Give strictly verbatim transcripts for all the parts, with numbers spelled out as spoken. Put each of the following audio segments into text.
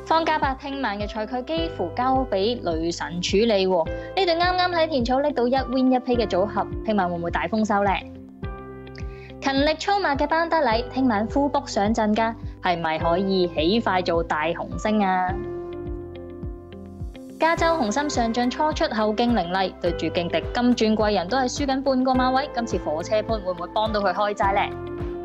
方嘉柏聽晚嘅賽區幾乎交俾雷神處理喎，呢隊啱啱喺田草拎到一 win 一 pay 嘅組合，聽晚會唔會大豐收呢？勤力操馬嘅班德禮聽晚 full book 上陣㗎，係咪可以起快做大紅星啊？加州紅心上仗初出後勁凌厲，對住勁敵金鑽貴人都係輸緊半個馬位，今次火車盤會唔會幫到佢開齋呢？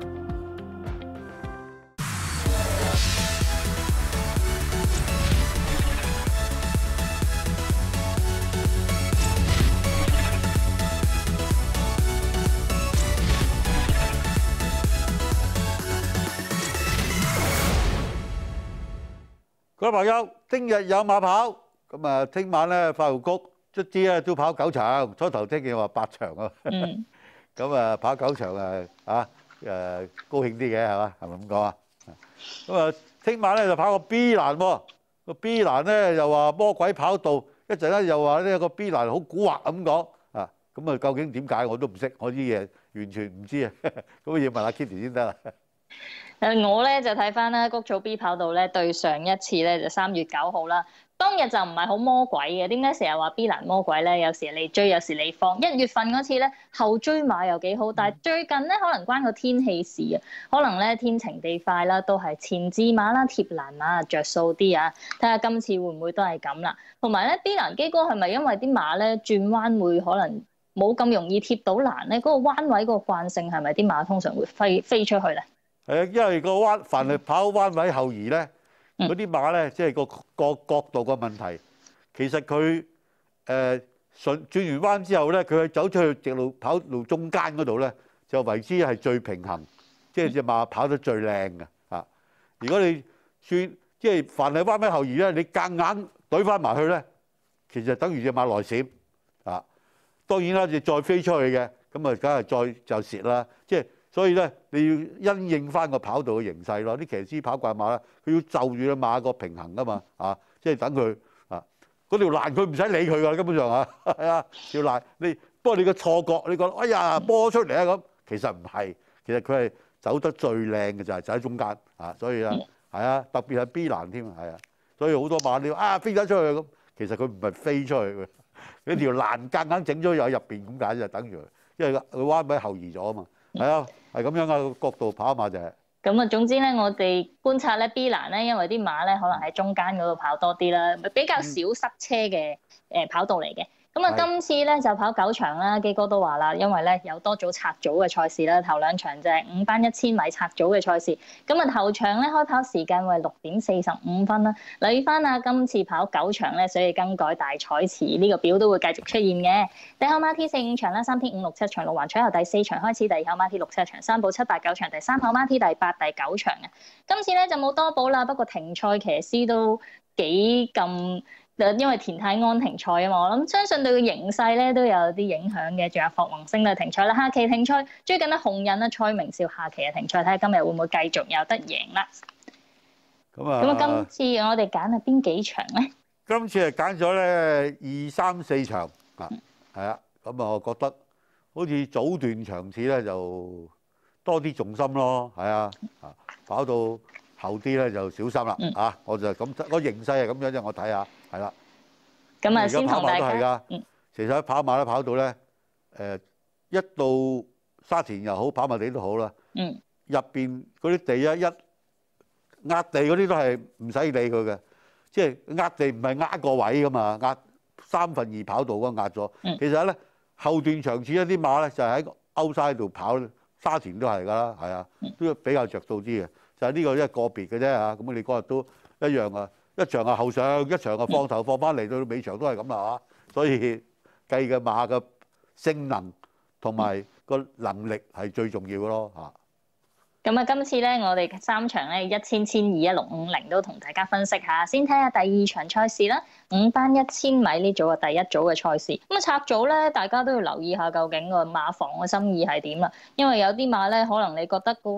各位朋友，聽日有馬跑，咁啊，聽晚咧快活谷卒之咧都跑九場，初頭聽見話八場啊，咁啊跑九場啊啊誒高興啲嘅係嘛？係咪咁講啊？咁啊，聽晚咧就跑個 B 欄喎，個 B 欄咧又話魔鬼跑道，一陣間又話呢個 B 欄好蠱惑咁講啊，咁啊究竟點解我都唔識，我啲嘢完全唔知啊，咁要問阿 Kitty 先得啦。 誒我咧就睇翻啦，谷草 B 跑道咧對上一次咧就三月九號啦，當日就唔係好魔鬼嘅。點解成日話 B 欄魔鬼咧？有時你追，有時你放。一月份嗰次咧後追馬又幾好，但係最近咧可能關個天氣事啊，可能咧天晴地快啦，都係前置馬啦、貼欄馬着數啲啊。睇下今次會唔會都係咁啦？同埋咧 B 欄基哥係咪因為啲馬咧轉彎會可能冇咁容易貼到欄咧？嗰、那個彎位嗰個慣性係咪啲馬通常會飛飛出去咧？係啊，因為個彎凡係跑彎位後移咧，嗰啲馬咧即係個個角度個問題。其實佢誒順轉完彎之後咧，佢走出去直路跑路中間嗰度咧，就為之係最平衡，即係隻馬跑得最靚嘅啊！如果你轉即係凡係彎位後移咧，你夾硬懟翻埋去咧，其實等於隻馬內閃啊！當然啦，你再飛出去嘅，咁啊，梗係再就蝕啦，即係。所以咧，你要因應翻個跑道嘅形勢咯。啲騎師跑慣馬咧，佢要就住隻馬個平衡噶嘛，啊，即係等佢啊，嗰條欄佢唔使理佢噶，根本上啊，係啊，條欄你不過你個錯覺，你覺得哎呀波出嚟啊咁，其實唔係，其實佢係走得最靚嘅就係就喺中間啊，所以啊，係啊，特別係 B 欄添啊，係啊，所以好多馬你話啊飛咗出去咁，其實佢唔係飛出去嘅，你條欄夾硬整咗喺入邊咁解就等於，因為佢彎位後移咗啊嘛。係啊，係咁樣嘅角度跑馬就係。咁啊，總之咧，我哋觀察咧 B 欄咧，因為啲馬咧可能喺中間嗰度跑多啲啦，比較少塞車嘅誒跑道嚟嘅。咁啊，今次咧就跑九場啦，基哥都話啦，因為咧有多組拆組嘅賽事啦，頭兩場就係五班一千米拆組嘅賽事。咁啊，頭場咧開跑時間為六點四十五分啦。留意翻啊，今次跑九場咧，所以更改大賽池呢個表都會繼續出現嘅。第一號馬 T 四五場啦，三天五六七場，六環取後第四場開始，第二號馬 T 六七場，三寶七八九場，第三號馬 T 第八、第九場嘅。今次咧就冇多寶啦，不過停賽騎師都幾咁。因為田泰安停賽啊嘛，我諗相信對個形勢咧都有啲影響嘅。仲有霍宏星咧停賽啦，下期停賽。最近咧紅人啊蔡明少下期嘅停賽，睇下今日會唔會繼續有得贏啦。咁啊，咁啊，今次我哋揀係邊幾場咧？今次係揀咗咧二三四場啊，係啊，咁啊，我覺得好似早段場次咧就多啲重心咯，係啊，啊跑到後啲咧就小心啦，啊，我就咁個形勢係咁樣啫，我睇下。係啦，咁啊，先同大家，嗯，其實跑馬咧跑到咧，誒一到沙田又好，跑馬地都好啦，嗯，入邊嗰啲地啊，一壓地嗰啲都係唔使理佢嘅，即係壓地唔係壓個位噶嘛，壓三分二跑道嗰個壓咗，嗯，其實咧後段場次一啲馬咧就係喺歐沙度跑，沙田都係㗎啦，係啊，都比較着數啲嘅，就係呢個一個別嘅啫嚇，咁你嗰日都一樣啊。一場啊後上，一場啊放頭放翻嚟，到尾場都係咁啦嚇，所以計嘅馬嘅性能同埋個能力係最重要嘅咯嚇。咁啊，今次咧我哋三場咧一千、千二、一六五零都同大家分析下，先睇下第二場賽事啦，五班一千米呢組嘅第一組嘅賽事。咁啊拆組咧，大家都要留意下究竟個馬房嘅心意係點啦，因為有啲馬咧可能你覺得嗰個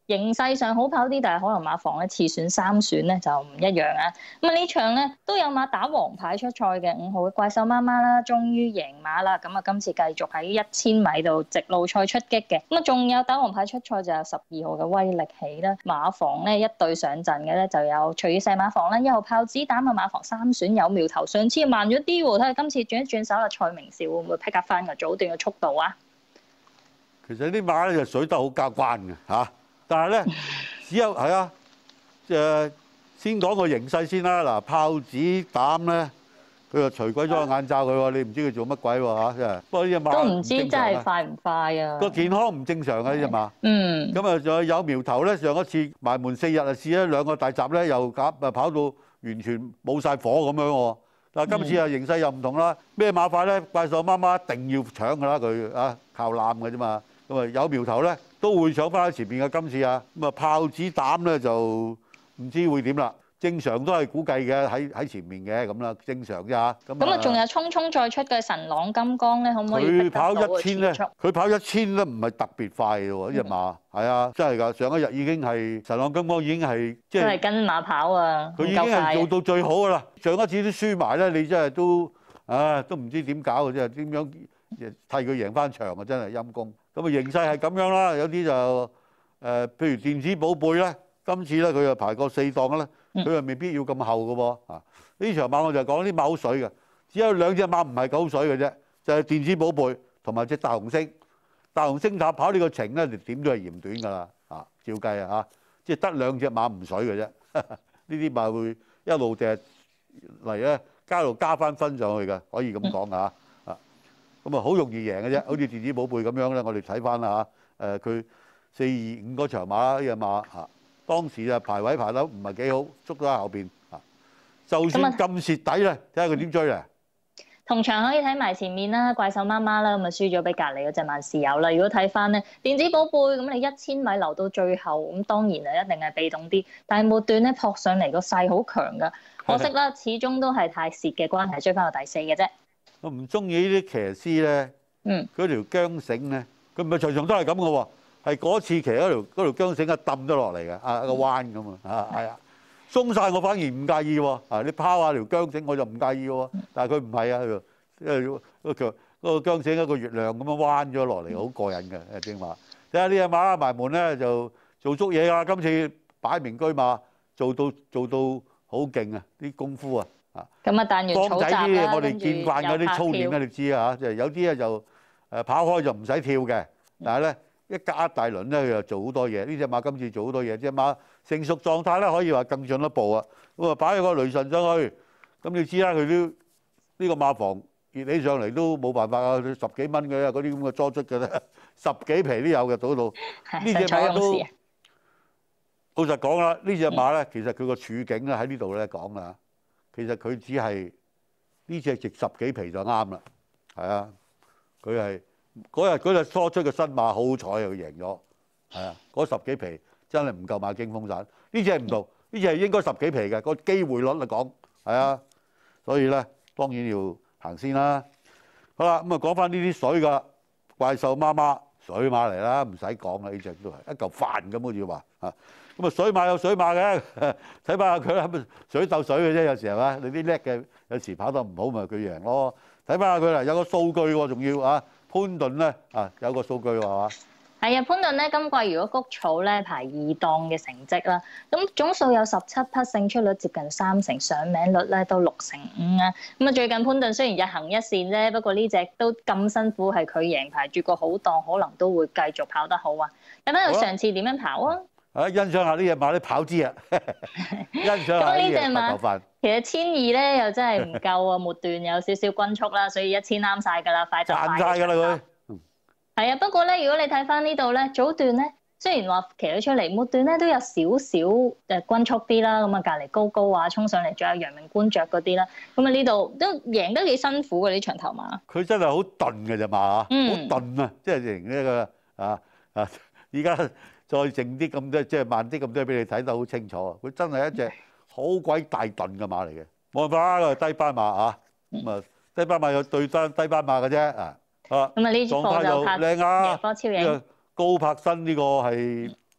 形勢上好跑啲，但係可能馬房咧次選三選咧就唔一樣啊。咁啊呢場咧都有馬打黃牌出賽嘅，五號嘅怪獸媽媽啦，終於贏馬啦。咁啊今次繼續喺一千米度直路賽出擊嘅。咁啊仲有打黃牌出賽就有十二號嘅威力起啦。馬房咧一對上陣嘅咧就有隨意細馬房啦，一號豹子膽啊馬房三選有苗頭，上次慢咗啲喎，睇下今次轉一轉手啦，蔡明紹會唔會 pick up 翻個早段嘅速度啊？ 其實啲馬咧就水得好交關嘅嚇，但係咧只有係啊，誒先講個形勢先啦。嗱，豹子膽咧，佢又除鬼咗個眼罩佢喎，你唔知佢做乜鬼喎嚇，真係。不過呢隻馬都唔知真係快唔快啊！ 個健康唔正常啊呢隻馬。 嗯。 咁啊，仲有有苗頭咧，上一次埋門四日啊試咗兩個大閘咧，又夾啊跑到完全冇晒火咁樣喎。但係今次啊形勢又唔同啦，咩馬快咧？怪獸媽媽一定要搶㗎啦，佢啊靠攬嘅啫嘛。咁啊有苗頭咧，都會搶翻喺前邊嘅今次啊。咁啊豹子膽咧就唔知會點啦。正常都係估計嘅喺喺前面嘅咁啦，正常啫嚇。咁咁啊仲有匆匆再出嘅神朗金剛咧，可唔可以佢跑一千咧？佢跑一千都唔係特別快嘅喎，呢隻馬係啊，真係㗎！上一日已經係神朗金剛已經係即係都係跟馬跑啊， 佢已經係做到最好㗎啦。上一次都輸埋咧，你真係都啊都唔知點搞嘅啫，點樣替佢贏翻場啊！真係陰公。咁啊形勢係咁樣啦，有啲就誒、呃，譬如電子寶貝咧，今次咧佢又排過四檔咧，佢又未必要咁後嘅喎啊！呢場馬我就講啲馬好水嘅，只有兩隻馬唔係夠水嘅啫，就係、是、電子寶貝同埋隻大紅星。大紅星塔跑呢個程咧，就點都係嫌短㗎啦啊！照計啊嚇，即係得兩隻馬唔水嘅啫，呢啲馬會一路掟嚟咧，加路加翻分上去嘅，可以咁講啊！咁啊，好容易贏嘅啫，好似電子寶貝咁樣咧。我哋睇翻啦嚇，誒佢四二五嗰場馬呢隻馬嚇，當時啊排位排得唔係幾好，捉咗喺後邊嚇。就算咁蝕底咧，睇下佢點追咧。 同場可以睇埋前面啦，怪獸媽媽啦，咁啊輸咗俾隔離嗰隻萬事有啦。如果睇翻咧，電子寶貝咁你一千米留到最後，咁當然啊一定係被動啲，但係末段咧撲上嚟個勢好強㗎，可惜啦，始終都係太蝕嘅關係，追翻到第四嘅啫。 我唔中意呢啲騎師咧，嗯，嗰條韁繩咧，佢唔係場場都係咁嘅喎，係嗰次騎嗰條嗰條韁繩啊揼咗落嚟嘅，啊個彎咁啊，啊係啊，鬆晒我反而唔介意喎，啊你拋下條韁繩我就唔介意喎，但係佢唔係啊，因為嗰個嗰個韁繩一個月亮咁樣彎咗落嚟，好過癮嘅，正話。睇下呢隻馬啦，埋門咧就做足嘢啦，今次擺明車馬做到做到好勁啊，啲功夫啊！ 咁啊，彈完草仔啲啦， 我哋見慣嗰啲操練咧，你知啊嚇，即係有啲咧就誒跑開就唔使跳嘅，但係咧一加一大輪咧，佢又做好多嘢。呢隻馬今次做好多嘢，隻馬成熟狀態咧可以話更進一步啊！咁啊擺咗個雷神上去，咁你知啦，佢都呢個馬房熱起上嚟都冇辦法啊，十幾蚊嘅嗰啲咁嘅裝出嘅咧，十幾皮都有嘅到度。呢隻馬都老實講啦，呢隻馬咧其實佢個處境咧喺呢度咧講啊。其實佢只係呢隻值十幾皮就啱啦，係啊！佢係嗰日嗰隻初出嘅新馬，好彩佢贏咗，係啊！嗰十幾皮真係唔夠馬驚風散，呢隻唔同，呢隻係應該十幾皮嘅，個機會率嚟講係啊，所以咧當然要行先啦。好啦，咁啊講翻呢啲水㗎，怪獸媽媽水馬嚟啦，唔使講啦，呢隻都係一嚿飯咁好似話啊。咁啊水馬有水馬嘅，睇翻下佢啦，水鬥水嘅啫，有時係嘛？你啲叻嘅，有時跑得唔好咪佢贏咯。睇翻下佢啦，有個數據喎，仲要啊潘頓咧啊有個數據喎係嘛？係啊，潘頓咧今季如果谷草咧排二檔嘅成績啦，咁總數有十七匹，勝出率接近三成，上名率咧都六成五啊。咁啊最近潘頓雖然日行一善啫，不過呢隻都咁辛苦，係佢贏排住個好檔，可能都會繼續跑得好啊。睇翻佢上次點樣跑啊？啊！ 欣賞下呢隻馬啲跑姿啊，欣賞下呢隻馬頭髮。 其實千二咧又真係唔夠啊，末段有少少均速啦，所以一千啱晒㗎啦，快就快。 賺晒㗎啦佢。 係啊，不過咧，如果你睇翻呢度咧，早段咧雖然話騎咗出嚟，末段咧都有少少誒均速啲啦，咁啊隔離高高啊，衝上嚟仲有陽明官爵嗰啲啦，咁啊呢度都贏得幾辛苦嘅呢場頭馬。 佢真係好鈍嘅隻馬啊，好鈍啊，即係贏呢個啊啊！而家再靜啲咁多，即係慢啲咁多，俾你睇得好清楚啊！佢真係一隻好鬼大鈍嘅馬嚟嘅，冇辦法啦，低班馬啊，咁啊低班馬有對單低班馬嘅啫啊！啊， 咁啊呢場就拍靚啊！ 贏科超贏。 高柏新呢個係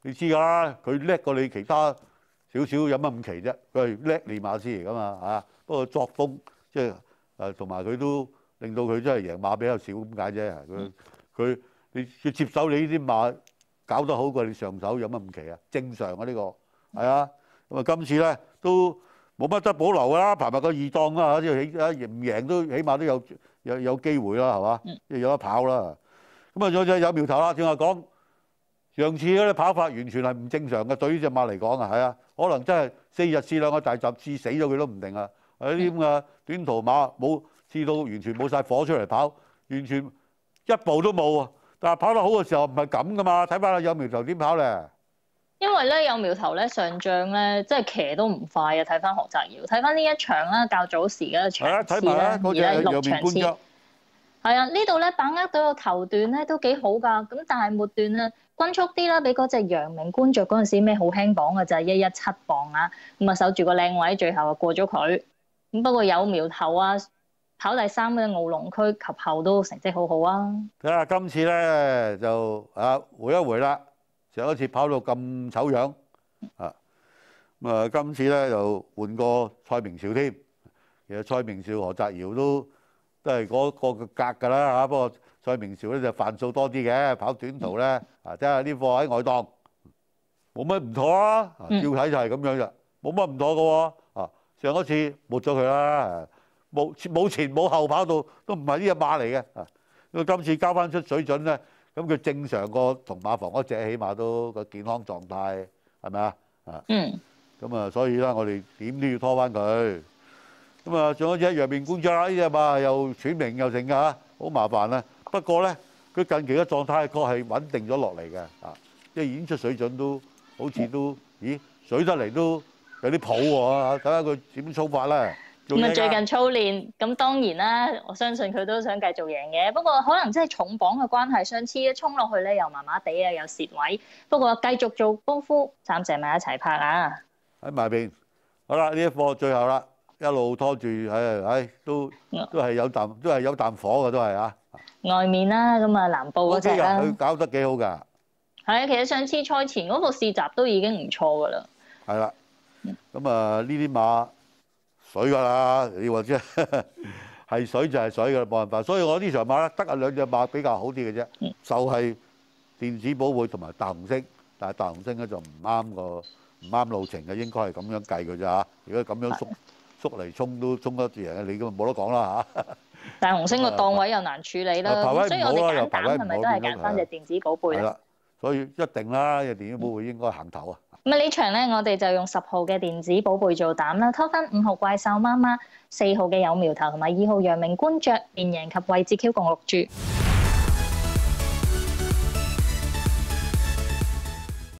你知㗎啦，佢叻過你其他少少，有乜咁奇啫？佢係叻練馬師嚟㗎嘛嚇。不過作風即係誒，同埋佢都令到佢真係贏馬比較少咁解啫。佢佢你要接手你呢啲馬搞得好過你上手，有乜咁奇啊？正常啊呢個係啊。咁啊，今次咧都冇乜得保留㗎啦，排埋個二檔啊，即係起啊唔贏都起碼都有有有機會啦，係嘛？即係有得跑啦。咁啊，有隻有苗頭啦。正話講上次嗰啲跑法完全係唔正常嘅，對於隻馬嚟講啊，係啊，可能真係四日試兩個大閘試死咗佢都唔定啊！呢啲咁嘅短途馬冇試到完全冇晒火出嚟跑，完全一步都冇啊！但係跑得好嘅時候唔係咁噶嘛，睇翻阿有苗頭點跑咧？ 因為咧有苗頭咧上仗咧，即係騎都唔快啊！睇翻何澤堯，睇翻呢一場啦，較早時嘅場次咧，而家六場次。係啊，呢度咧把握到個頭段咧都幾好㗎，咁但係末段咧均速啲啦，俾嗰隻陽明官爵嗰陣時咩好輕磅嘅就係一一七磅啊，咁啊守住個靚位，最後啊過咗佢。咁不過有苗頭啊，跑第三嘅奧龍區及後都成績好好啊。 睇下今次咧就啊回一回啦，上一次跑到咁醜樣啊，咁啊今次咧就換個蔡明紹添。其實蔡明紹何澤堯都都係嗰個嘅格㗎啦嚇，不過蔡明紹咧就範數多啲嘅，跑短途咧啊，睇下呢貨喺外檔冇乜唔妥啊，照睇就係咁樣啫，冇乜唔妥嘅喎啊！上一次抹咗佢啦，冇冇前冇後跑到都唔係呢隻馬嚟嘅啊！咁今次交翻出水準咧，咁佢正常個同馬房嗰隻起碼都個健康狀態係咪啊？啊，嗯，咁啊，所以咧我哋點都要拖翻佢。咁啊，仲有隻陽明官爵啦，呢隻馬又喘鳴又成㗎嚇，好麻煩啦。不過咧，佢近期嘅狀態確係穩定咗落嚟嘅啊，即係演出水準都好似都咦水得嚟都有啲譜喎，睇下佢點操法啦。 咁啊，最近操練，咁當然啦，我相信佢都想繼續贏嘅。不過可能真係重磅嘅關係，上次一衝落去咧又麻麻地啊，有蝕位。不過繼續做功夫，暫時咪一齊拍啊！ 喺埋邊，好啦，呢一課最後啦。一路拖住，唉唉，都都係有啖，都係有啖火嘅，都係啊。 外面啦，咁啊南部嗰隻啦， 佢搞得幾好㗎。 係啊，其實上次賽前嗰個試閘都已經唔錯㗎啦。 係啦，咁啊呢啲馬水㗎啦，你話即係水就係水㗎啦，冇辦法。所以我呢場馬咧得啊兩隻馬比較好啲嘅啫，嗯、就係電子寶貝同埋大紅星，但係大紅星咧就唔啱個唔啱路程嘅，應該係咁樣計㗎咋嚇。如果咁樣縮。縮嚟衝都衝得住人，你咁冇得講啦嚇。大紅星個檔位又難處理啦，所以我哋揀膽係咪都係揀翻隻電子寶貝咧？係啦，所以一定啦，隻電子寶貝應該行頭啊。咁啊呢場咧，我哋就用十號嘅電子寶貝做膽啦，拖翻五號怪獸媽媽、四號嘅有苗頭同埋二號陽明官爵，連贏及位置 Q 共六注。